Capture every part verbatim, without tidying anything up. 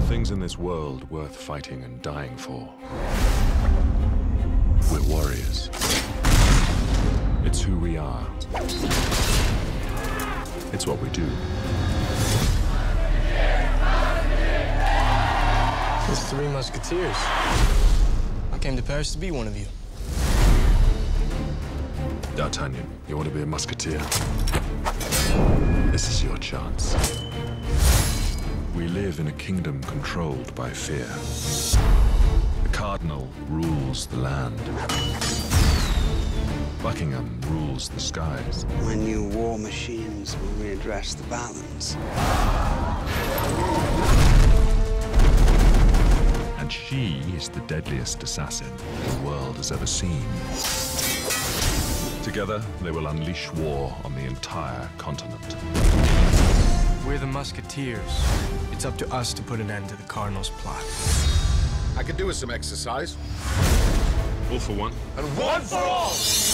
things in this world worth fighting and dying for. We're warriors. It's who we are. It's what we do. The Three Musketeers. I came to Paris to be one of you. D'Artagnan, you want to be a musketeer? This is your chance. We live in a kingdom controlled by fear. The cardinal rules the land. Buckingham rules the skies. My new war machines will readdress the balance. And she is the deadliest assassin the world has ever seen. Together, they will unleash war on the entire continent. We're the Musketeers. It's up to us to put an end to the Cardinal's plot. I could do with some exercise. All for one. And one for all!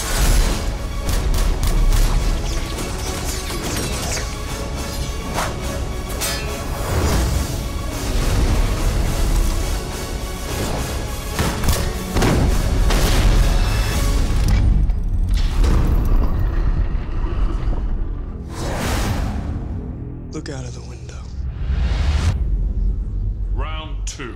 Look out of the window. Round two.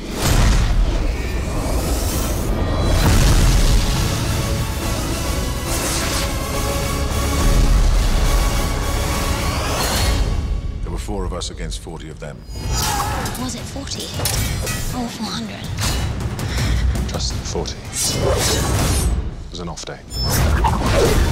There were four of us against forty of them. Was it forty? Or four hundred? Just forty. It was an off day.